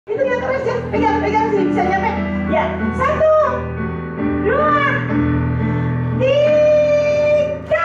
Itu yang keras ya, pegang sini bisa nyampe. Ya, 1, 2, 3.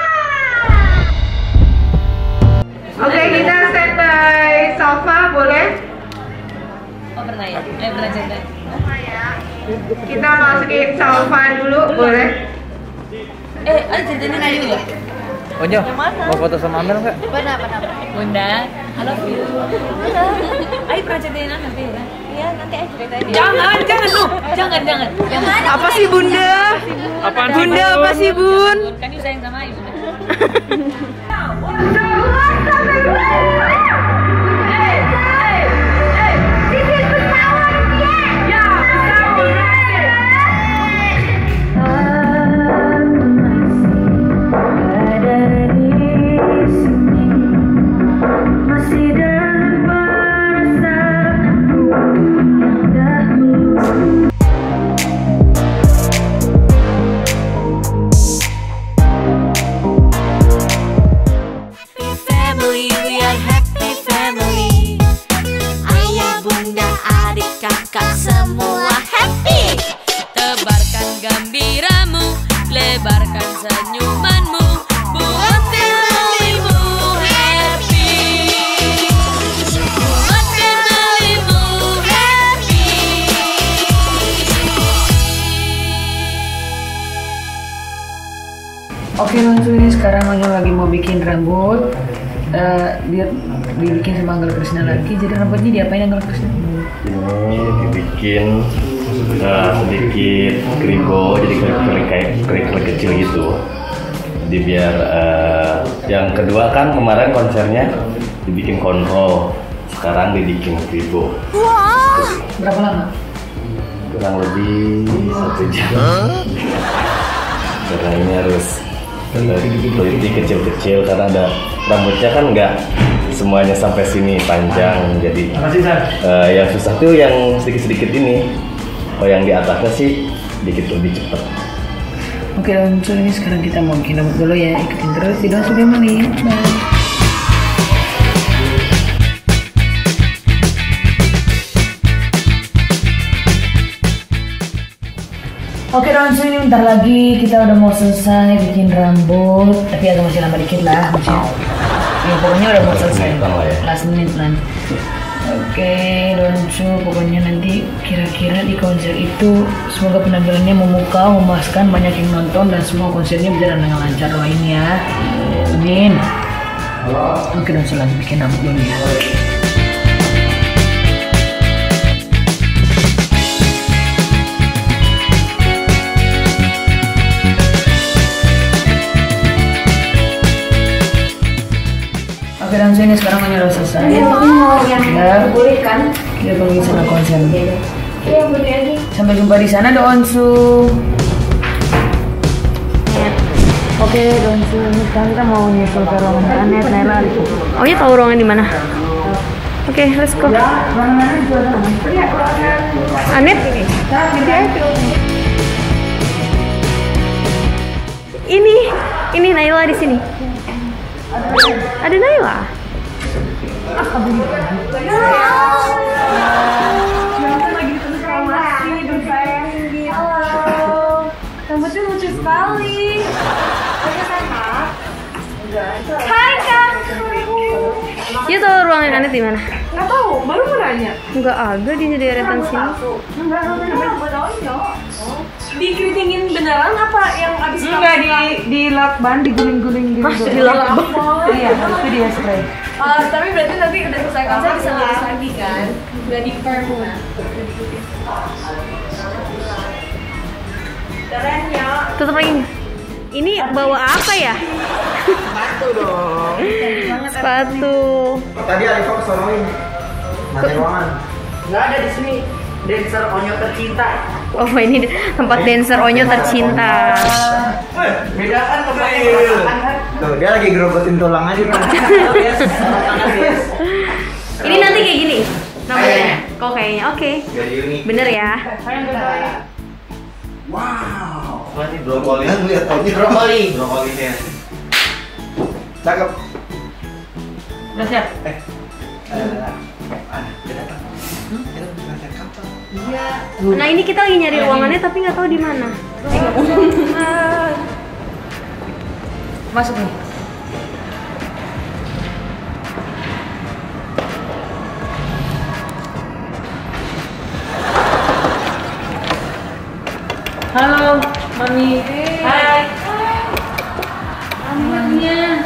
Oke, kita standby sofa boleh? Oh pernah ya? Pernah cerita. Kita masukin sofa dulu boleh? Ada ceritanya tadi ya? Onyo, mau foto sama Amel nggak? Pernah. Bunda, I love you. Ayo pernah ceritain nanti ya? Iya, nanti ayo ceritain. Jangan lu, jangan. Apa sih Bunda? Apaan Bunda apa sih Bun? Kan you sayang sama Ayu. Semua happy. Tebarkan gembiramu, lebarkan senyumanmu, buat familymu happy. Buat familymu happy. Oke langsung ini sekarang Onyo lagi mau bikin rambut. Dia dibikin sama Anggal Krisna lagi. Jadi rambutnya diapain Anggal Krisna? Ini dibikin sedikit kribo, jadi kering kecil gitu. Jadi biar yang kedua kan kemarin konsernya dibikin kontrol, sekarang dibikin kribo. Berapa lama? Kurang lebih 1 jam. Karena ini harus teliti kecil-kecil karena ada rambutnya kan nggak semuanya sampai sini panjang, jadi yang susah tuh yang sedikit-sedikit ini. Kalau yang di atasnya sih dikit lebih cepat. Oke langsung ini sekarang kita mau bikin rambut dulu ya, ikutin terus di Sudah Menit. Bye. Oke langsung ini bentar lagi kita udah mau selesai bikin rambut, tapi agak masih lama dikit lah masih. Ya pokoknya udah mau selesai, last minute lah. Oke, Donsu, pokoknya nanti kira-kira di konser itu semoga penampilannya memukau, memuaskan, banyak yang nonton dan semua konsernya berjalan dengan lancar doain ya. Amin. Oke, Donsu lagi bikin rambut dulu ya. Oke dan ini sekarang hanya udah selesai. Ya, boleh kan? Kita pergi sana konser. Iya, boleh lagi. Sampai jumpa di sana Donsu. Oke, Donsu, sekarang kita mau nyusul ke ruangan Anet, Naila. Oh iya, tahu ruangan di mana? Oke, let's go. Anet? Ini Naila di sini. Ada Naila. Rambutnya lucu sekali. Hai Kak. Dia tahu ruangan Anet di mana? Nggak tahu, baru mau nanya. Enggak ada di deretan sini. Dikeritingin beneran apa yang abis Enggak di lakban, diguling-guling gitu. Di lakban. Iya, itu dia spray. Tapi berarti nanti udah selesai konser bisa lulus lagi kan? Udah di firm kan? Keren ya. Tutup lagi. Ini bawa apa ya? Sepatu dong. Sepatu. Tadi Alifah kesoroin. Mana ruangan? Enggak ada di sini. Dancer Onyo tercinta. Oh ini tempat dancer Onyo tercinta. Beda kan tempatnya. Tuh, dia lagi gerogotin tulang aja kan. Ini nanti kayak gini namanya. Kok kayaknya oke. Jadi unik. Bener ya. Wow. Masih brokoli. Kan lihat tadi Brokolinya. Cakep. Udah siap? Ada. Dia datang. Iya. Nah ini kita lagi nyari ruangannya tapi nggak tahu di mana. Masuk nih. Halo, Mami. Hai. Maminya.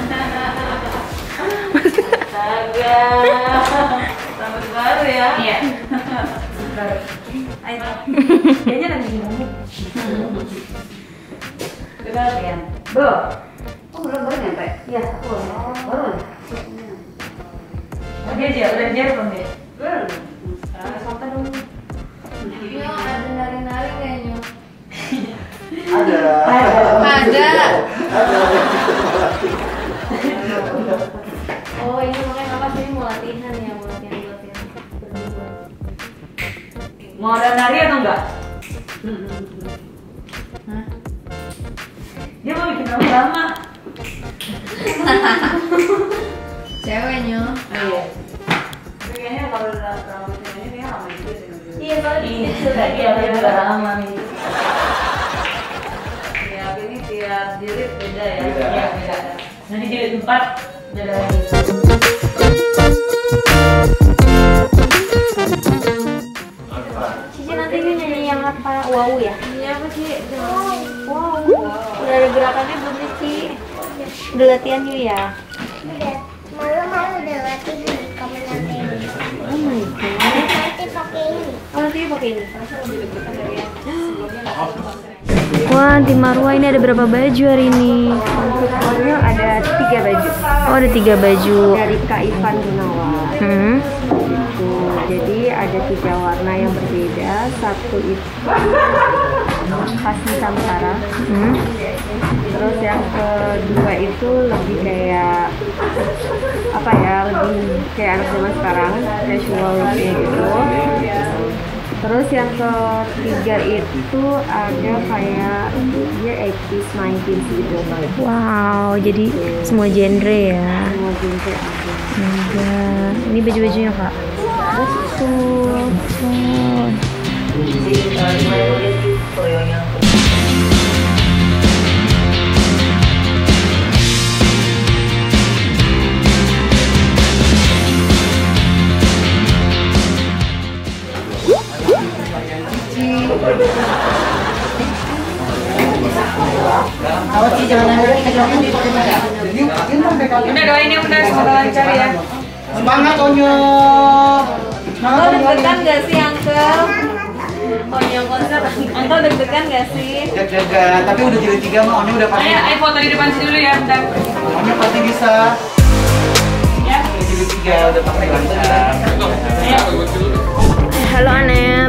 Astaga. Selamat baru ya. Iya. Ayo. Kayaknya lagi ngomong. Kenapa ya? Belum. Oh, baru nyampe? Iya, aku baru. Udah dia belum deh? Belum. Sampai dong. Yo, ada nari-nari kayaknya. Ada. Oh ini makanya apa sih mau latihan ya, mau latihan. Mau ada nari atau enggak? Hah? Dia mau bikin lama. Ceweknya. Iya. Kayaknya kalau rambutnya ini dia lama juga sih. Iya soalnya Iya, dia juga lama nih. Ya, ini tiap jilid beda ya. Iya, beda. Nanti jilid 4 beda lagi. Cici nanti dia nyanyi yang apa? Wow ya? Iya apa sih? Wow. Udah ada gerakannya belum nih Ci? Udah latihan yuk ya? Udah, malam udah latih di kamar nanti. Oh my god. Nanti pakai ini. Oh nanti pakai ini? Wah, di Marwa ini ada berapa baju hari ini? Pokoknya ada 3 baju Oh ada 3 baju. dari Kak Ivan Gunawan. Gitu. Jadi ada 3 warna yang berbeda. Satu itu khas Nusantara. Terus yang kedua itu lebih kayak apa ya? Lebih kayak anak zaman sekarang, casual kayak gitu. Terus yang ketiga itu ada kayak dia 80s, 90s gitu. Wow, jadi semua genre ya. Semua genre ada. Enggak. Ini baju-bajunya Kak. Betul. Udah doain ya, udah semoga lancar ya. Semangat Onyo. Uncle deg-degan gak sih Uncle? Onyo konser, Uncle deg-degan gak sih? Jaga-jaga, tapi udah jilid 3 mah Onyo udah pasti. Ayo foto di depan sini dulu ya, bentar. Onyo pasti bisa. Ya. Udah jilid 3 udah pasti lancar. Halo Anet.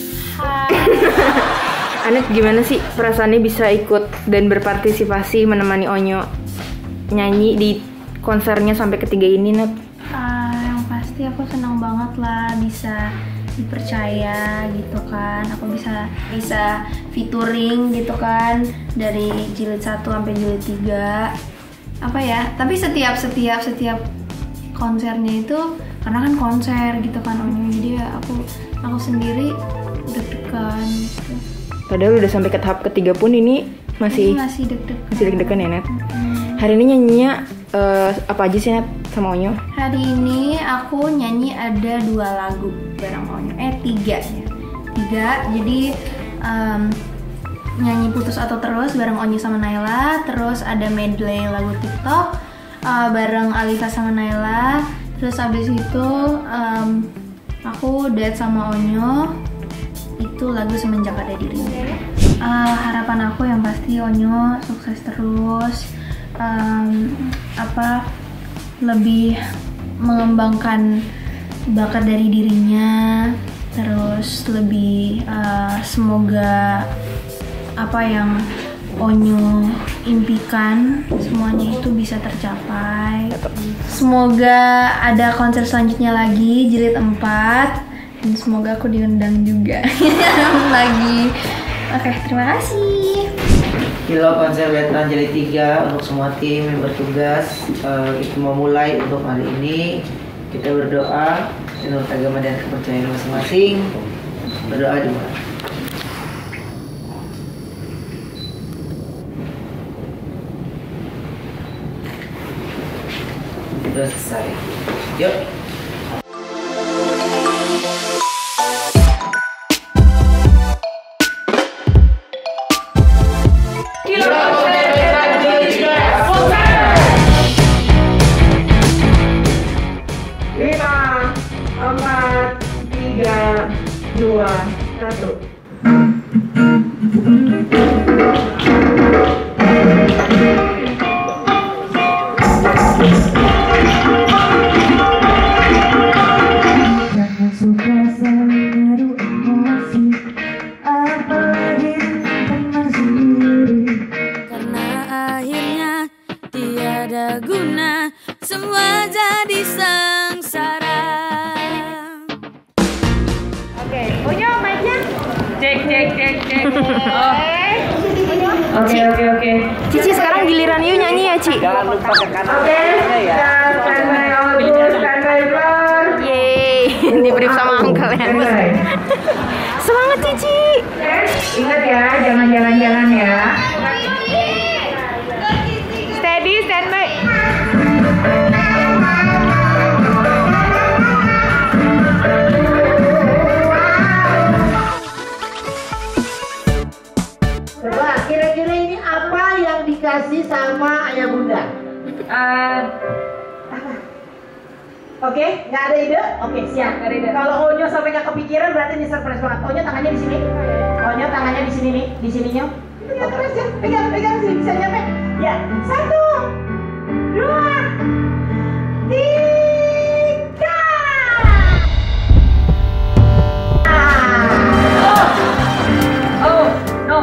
Anet gimana sih perasaannya bisa ikut dan berpartisipasi menemani Onyo nyanyi di konsernya sampai ketiga ini, Net? Yang pasti aku senang banget lah bisa dipercaya gitu kan. Aku bisa featuring gitu kan dari jilid 1 sampai jilid 3. Apa ya? Tapi setiap konsernya itu karena kan konser gitu kan Onyo, jadi ya aku sendiri deg-degan gitu. Padahal udah sampai ke tahap ketiga pun ini masih deg-degan ya, Net? Hari ini nyanyinya apa aja sih, Net, sama Onyo? Hari ini aku nyanyi ada 2 lagu bareng Onyo, 3 ya. 3, jadi nyanyi Putus Atau Terus bareng Onyo sama Naila. Terus ada medley lagu TikTok bareng Alisa sama Naila. Terus abis itu aku duet sama Onyo, itu lagu Semenjak Ada Dirimu. Harapan aku yang pasti Onyo sukses terus, lebih mengembangkan bakat dari dirinya, terus lebih semoga apa yang Onyo impikan semuanya itu bisa tercapai. Semoga ada konser selanjutnya lagi jilid 4 dan semoga aku diundang juga lagi. Oke, terima kasih. Halo, konser Vietnam jilid 3 untuk semua tim yang bertugas. Kita mau mulai untuk hari ini. Kita berdoa menurut agama dan kepercayaan masing-masing. Berdoa juga. Sudah selesai. Yuk. Oke. Cici sekarang giliran Yu nyanyi ya, Ci. Jangan lupa ke kanan ya. Yeay, diberi sama uncle ya. Semangat Cici. Ingat ya, jangan jalan-jalan ya. Steady, standby. Coba kira-kira ini apa yang dikasih sama ayah bunda? Oke, nggak ada ide? Oke, siap. Kalau Onyo sampai nggak kepikiran berarti ini surprise banget. Onyo tangannya di sini. Onyo tangannya di sini nih, di sininya. Pegang terus ya, pegang sini bisa nyampe. Ya, 1, 2, 3. Oh, no.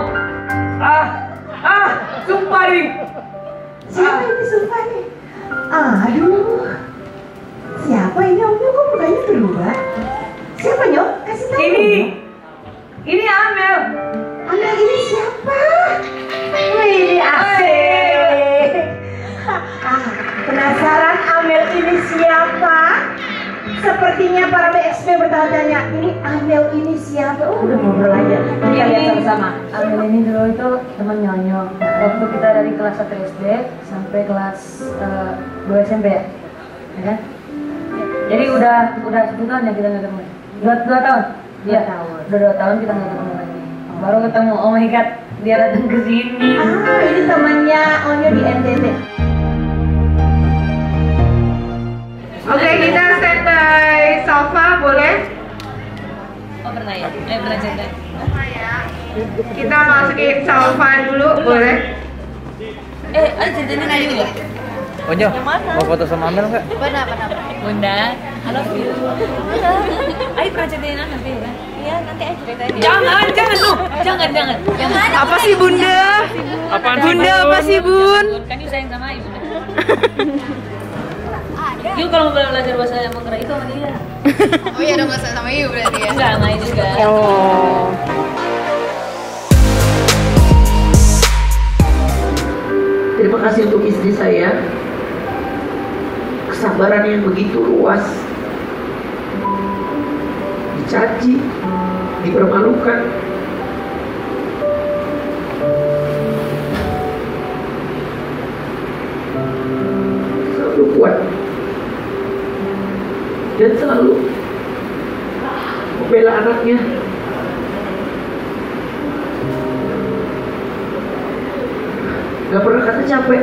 Sumpah nih. Siapa ini sumpah nih? Aduh. Siapa ini Onyo kok mukanya berubah? Siapa Nyok? Kasih tahu. Ini Amel. Amel ini siapa? Wih, asik. Penasaran Amel ini siapa? Sepertinya para BXP bertanya-tanya, ini Amel ini siapa? Oh, udah ngobrol aja. Iya, lihat sama-sama. Amel ini dulu itu teman Nyonyo. Waktu kita dari kelas 1 SD sampai kelas 2 SMP ya? Ya kan? Jadi udah 10 tahun ya kita nggak ketemu. 2 tahun? Iya, udah 2 tahun kita nggak ketemu lagi. Baru ketemu, oh my god, dia datang ke sini. Ini temannya Onyo di NTT. Oke, kita standby sofa boleh? Oh pernah ya? Pernah cerita. Kita masukin sofa dulu boleh? Ada ceritanya Ayu ya? Onyo, mau foto sama Amel nggak? Benar. Bunda, I love you. Ayo pernah ceritain nanti ya? Iya, nanti aja ceritain. Jangan lu. Jangan. Apa sih Bunda? Apaan Bunda apa sih Bun? Kan Yu sayang sama Ayu. Yu kalau mau belajar bahasa Manggarai itu sama dia. Oh iya, dong bahasa sama Yu berarti ya? Enggak, sama Ayu juga. Oh. Terima kasih untuk istri saya. Kesabaran yang begitu luas. Dicaci, dipermalukan. Selalu kuat. Dan selalu membela anaknya. Gak pernah kata capek.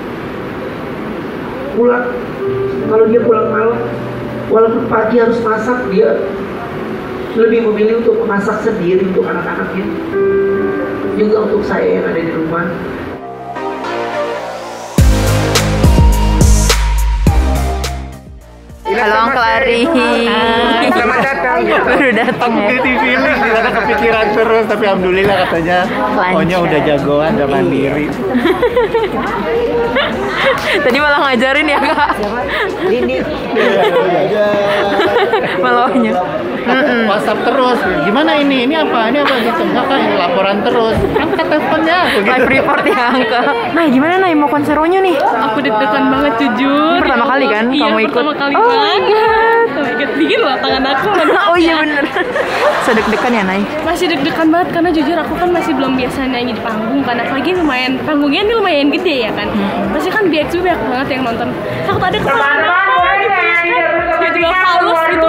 Pulang, kalau dia pulang malam, walaupun pagi harus masak, dia lebih memilih untuk memasak sendiri untuk anak-anaknya, juga untuk saya yang ada di rumah. Halo Uncle Ari. Selamat datang. Baru datang ya. Aku feeling di sana kepikiran terus, tapi alhamdulillah katanya Onyo udah jagoan, udah mandiri. Tadi malah ngajarin ya Kak. Ini Malahnya. WhatsApp terus. Gimana ini? Ini apa? Ini apa gitu? Kakak ini laporan terus. Angkat teleponnya. Live report ya Uncle. Nah gimana Nay mau konser Onyo nih? Aku deg-degan banget jujur. Ini pertama kali kan Iya, kamu ikut? pertama kali Oh banget. banget. Oh my god, dingin loh tangan aku. Oh iya bener. Sedek-dekan ya Nay? Masih deg-degan banget karena jujur aku kan masih belum biasa nyanyi di panggung kan. Apalagi lumayan panggungnya ini lumayan gede ya kan. Pasti kan BXU banyak banget yang nonton. Takut ada kesalahan. Tiba-tiba Paulus gitu.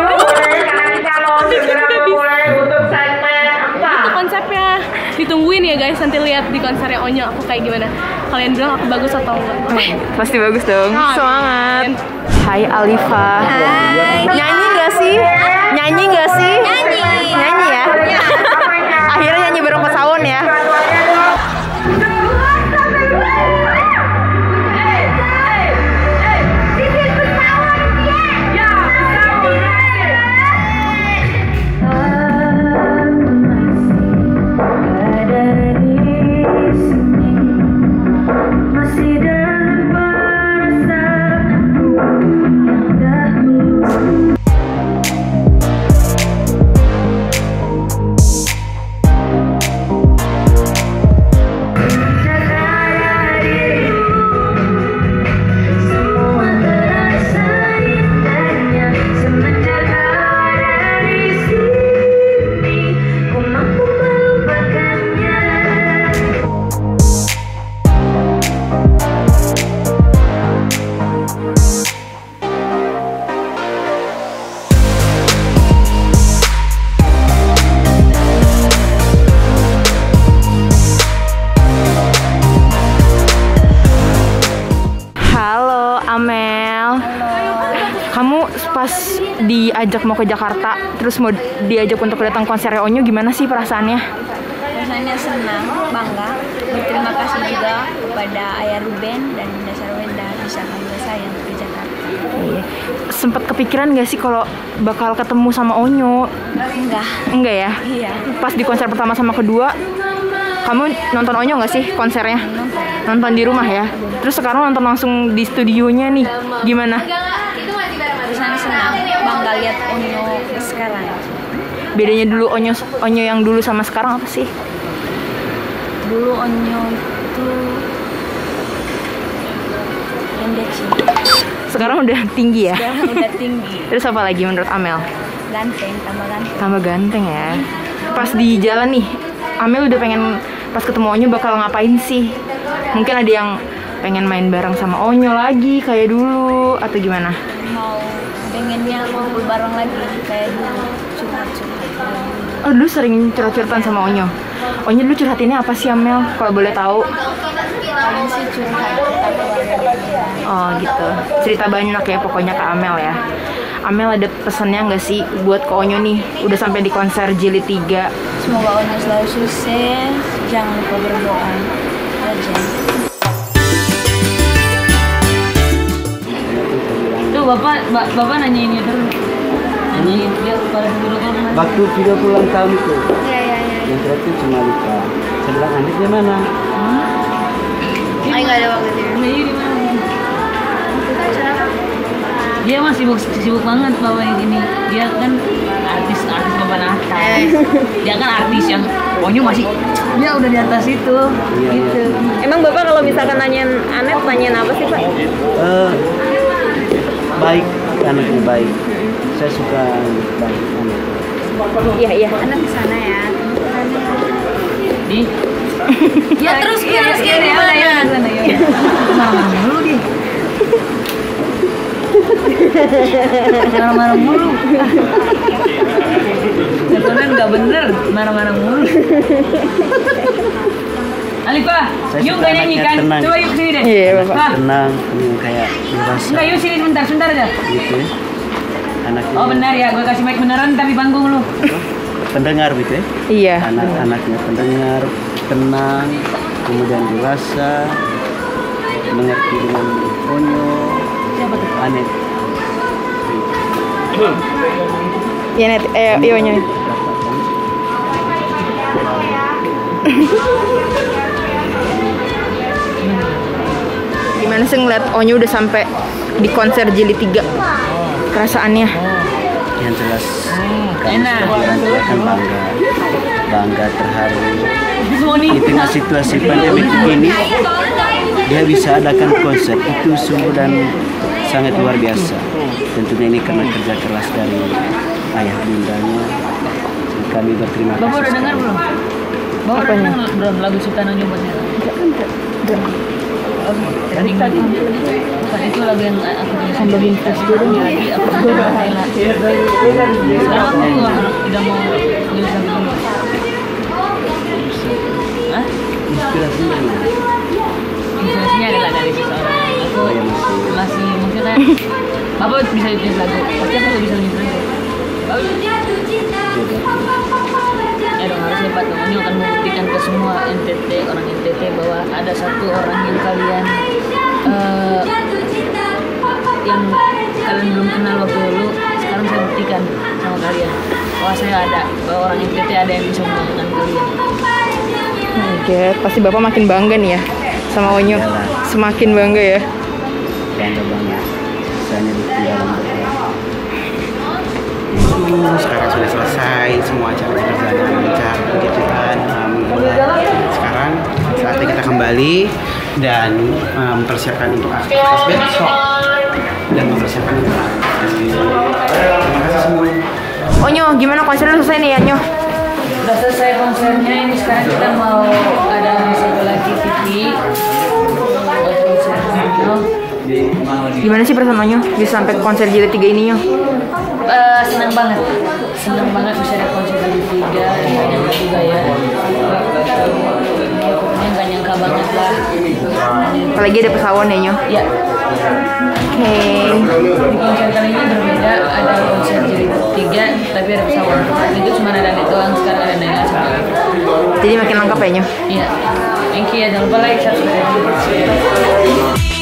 Itu konsepnya. Ditungguin ya guys, nanti lihat di konsernya Onyo aku kayak gimana. Kalian bilang aku bagus atau enggak? Pasti bagus dong. Semangat. Hai Alifa. Hai. Nyanyi nggak sih? Nyanyi nggak sih? Nyanyi. Nyanyi ya? Akhirnya nyanyi bareng Pesawon ya? Amel, kamu pas diajak mau ke Jakarta, terus mau diajak untuk datang konsernya Onyo, gimana sih perasaannya? Perasaannya senang, bangga, berterima kasih juga kepada Ayah Ruben dan Bunda Sarwenda bisa panggil saya ke Jakarta. Iya. Sempet kepikiran gak sih kalau bakal ketemu sama Onyo? Enggak ya? Iya. Pas di konser pertama sama kedua, kamu nonton Onyo nggak sih konsernya? Nonton di rumah ya? Terus sekarang nonton langsung di studionya nih, gimana? Perasaannya senang, bangga lihat Onyo sekarang. Bedanya dulu Onyo yang dulu sama sekarang apa sih? Dulu Onyo itu pendek sih. Sekarang udah tinggi ya? Sekarang udah tinggi. Terus apa lagi menurut Amel? Ganteng, tambah ganteng. Tambah ganteng ya. Pas di jalan nih, Amel udah pengen pas ketemu Onyo bakal ngapain sih? Mungkin ada yang pengen main bareng sama Onyo lagi kayak dulu atau gimana? Pengennya ngumpul bareng lagi kayak dulu, curhat-curhat. Oh dulu sering curhat-curhatan sama Onyo. Onyo dulu curhatinnya apa sih Amel? Kalau boleh tahu? Paling sih curhat tentang keluarga dia. Oh gitu. Cerita banyak ya pokoknya ke Amel ya. Amel ada pesannya nggak sih buat ke Onyo nih? Udah sampai di konser Jilid 3. Semoga Onyo selalu sukses. Jangan lupa berdoa. Aja. Tuh bapak nanya ini terus. Nanyain dia pada dulu kan. Waktu video ulang tahun itu. Iya. Yang terakhir cuma lupa. Saya bilang Andi di mana? Ayo nggak ada waktu itu. Ini di mana? Dia masih sibuk banget bawa yang ini. Dia kan artis Bapak Natal. Dia kan artis yang Onyo masih dia udah di atas itu. Gitu. Emang Bapak kalau misalkan nanyain Anet, nanyain apa sih Pak? Baik, anaknya baik. Saya suka baik anak. Iya. Anak di sana ya. Di Ya terus ya sana ya. Marah mulu dia. Marah mulu. Teleponan nggak bener, marah mulu. Alifa, yuk nggak nyanyi kan? Coba yuk sini deh. Iya Bapak. Tenang, kayak dewasa. Enggak, yuk sini sebentar aja. Gitu ya. Anaknya. Oh benar ya, gue kasih mic beneran tapi panggung lu. Pendengar gitu ya. Iya. Anak-anaknya pendengar, tenang, kemudian dewasa, mengerti dengan Onyo. Siapa tuh? Anet. Iya Net, Onyo. Gimana sih ngeliat Onyo udah sampai di konser Jilid 3? Perasaannya? Yang jelas enak. Kan bangga terharu. Di tengah situasi pandemi ini dia bisa adakan konser itu sungguh dan sangat luar biasa. Tentunya ini karena kerja keras dari ayah bundanya. Kami berterima kasih. Bapak udah dengar belum? Bapak udah dengar belum lagu Sultan Nyumbutnya? Tadi bukan itu lagu yang aku sambil invest dulu lagi aku udah hilang. Sekarang aku udah mau nulis lagu dulu. Hah? Inspirasinya adalah dari seseorang. Aku masih maksudnya Bapak bisa nulis lagu, pasti aku bisa nulis lagu. Ya dong harus hebat dong. Ini akan membuktikan ke semua NTT, orang NTT bahwa ada satu orang yang kalian belum kenal waktu dulu. Sekarang saya buktikan sama kalian bahwa saya ada, bahwa orang NTT ada yang bisa melakukan kalian. Oke, pasti Bapak makin bangga nih ya sama Onyo. Semakin bangga ya. Bangga banget. Saya ditinggal sekarang sudah selesai, semua acara berjalan lancar, puji Tuhan. Sekarang saatnya kita kembali dan mempersiapkan untuk aktivitas besok dan mempersiapkan untuk terima kasih semua. Onyo, gimana konsernya selesai nih ya, Nyo? Udah selesai konsernya, ini sekarang kita mau ada satu lagi TV. Gimana sih perasaan Onyo bisa sampai konser jilid 3 ini, Nyo? Senang banget bisa ada konser jilid 3, nggak nyangka juga ya. Pokoknya nggak nyangka banget lah. Apalagi ada pesawan ya, Nyo? Ya. Oke. Di konser kali ini berbeda, ada konser jilid 3 tapi ada pesawan. Itu cuma ada Danit doang, sekarang ada Naila sama. Jadi makin lengkap ya, Nyo? Iya. Thank you ya, jangan lupa like, subscribe.